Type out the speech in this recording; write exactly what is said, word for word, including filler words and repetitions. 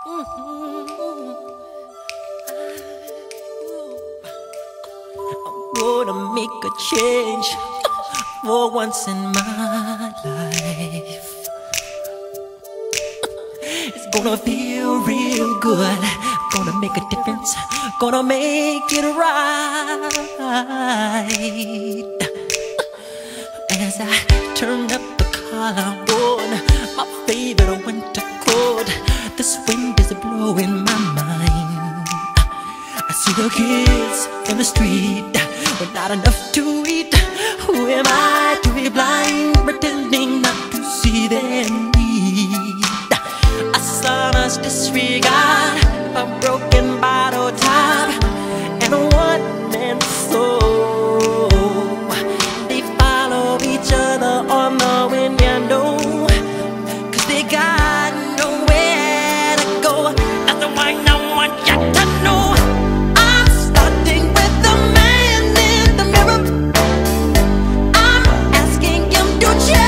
Gonna make a change for once in my life. It's gonna feel real good. Gonna make a difference. Gonna make it right. As I turn up the collar on my favorite winter coat, this wind is blowing my mind. I see the kids in the street with not enough to eat. Who am I to be blind, pretending not to see their need? A sonorous disregard, a broken bottle top, and a one-man soul. They follow each other on the wind, you know, 'cause they got nowhere to go. That's the one I want you to know. I'm starting with the man in the mirror. I'm asking him to change.